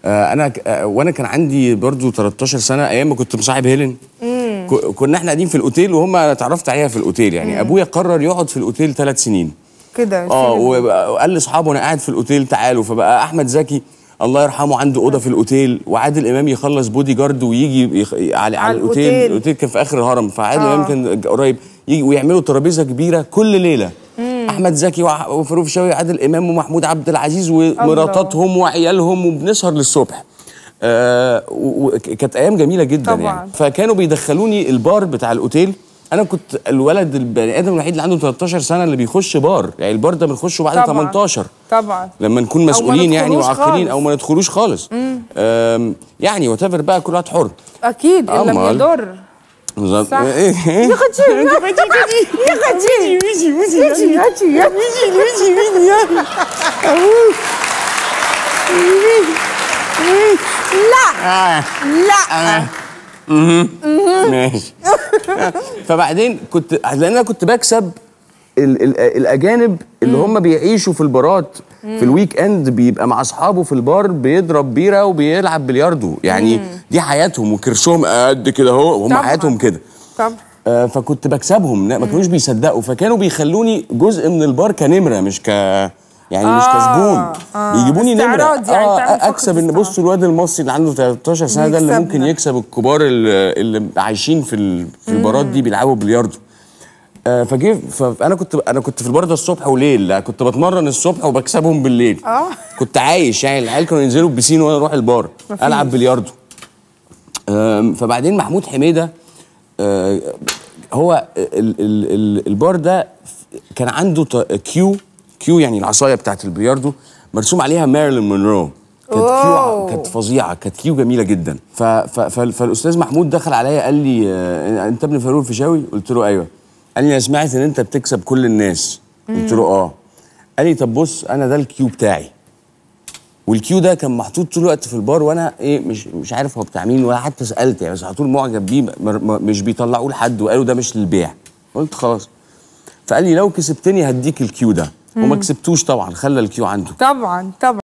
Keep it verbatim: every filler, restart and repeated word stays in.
آه انا آه وانا كان عندي برضو تلتاشر سنه ايام ما كنت مصاحب هيلين. مم. كنا احنا قاعدين في الاوتيل وهم اتعرفت عليها في الاوتيل يعني. مم. ابويا قرر يقعد في الاوتيل ثلاث سنين كده. اه وقال لاصحابه انا قاعد في الاوتيل تعالوا. فبقى احمد زكي الله يرحمه عنده اوضه في الاوتيل، وعادل امام يخلص بودي جارد ويجي يخ... على, على الاوتيل. الأوتيل. الاوتيل كان في اخر الهرم، فعادل امام كان قريب يجي ويعملوا ترابيزه كبيره كل ليله. مم. احمد زكي وفاروق شوقي وعادل امام ومحمود عبد العزيز ومراتاتهم وعيالهم، وبنسهر للصبح. آه وكانت ايام جميله جدا طبعا. يعني فكانوا بيدخلوني البار بتاع الاوتيل. انا كنت الولد البني ادم الوحيد اللي عنده تلتاشر سنه اللي بيخش بار، يعني البار ده بنخشه بعد طبعًا. تمنتاشر طبعا لما نكون مسؤولين يعني وعاقلين او ما ندخلوش خالص. يعني وات ايفر بقى، كل واحد حر اكيد ان لم يضر. بالظبط. يا خدي يا خدي يا خدي ويجي ويجي ويجي ويجي ويجي لا لا اها ماشي. فبعدين كنت لان انا كنت بكسب ال ال الاجانب اللي هم بيعيشوا في البارات في الويك اند، بيبقى مع اصحابه في البار بيضرب بيره وبيلعب بلياردو يعني. مم. دي حياتهم وكرشهم قد كده اهو، هم حياتهم كده طبعا. آه فكنت بكسبهم، ما كانوش بيصدقوا، فكانوا بيخلوني جزء من البار كنمره مش ك يعني آه مش كسبون. آه بيجيبوني نمره يعني آه اكسب. ان بصوا الواد المصري اللي عنده تلتاشر سنه ده اللي ممكن يكسب الكبار اللي, اللي عايشين في في البارات دي بيلعبوا بلياردو. آه فجه فانا كنت انا كنت في البار ده الصبح وليل، كنت بتمرن الصبح وبكسبهم بالليل. اه كنت عايش يعني. العيال كانوا ينزلوا البسين وانا اروح البار العب بلياردو. آه فبعدين محمود حميده آه هو ال ال ال البار ده كان عنده كيو كيو يعني العصايه بتاعت البلياردو مرسوم عليها ماريلين مونرو. كانت كيو كانت فظيعه، كانت كيو جميله جدا. ف ف فالاستاذ محمود دخل عليا قال لي آه انت ابن فاروق الفيشاوي؟ قلت له ايوه. قال لي انا سمعت ان انت بتكسب كل الناس. قلت له اه. قال لي طب بص انا ده الكيو بتاعي. والكيو ده كان محطوط طول الوقت في البار وانا ايه مش مش عارف هو بتاع مين ولا حتى سالت يعني، بس على طول معجب بيه، مش بيطلعوه لحد، وقالوا ده مش للبيع. قلت خلاص. فقال لي لو كسبتني هديك الكيو ده. وما كسبتوش طبعا، خلى الكيو عنده. طبعا طبعا.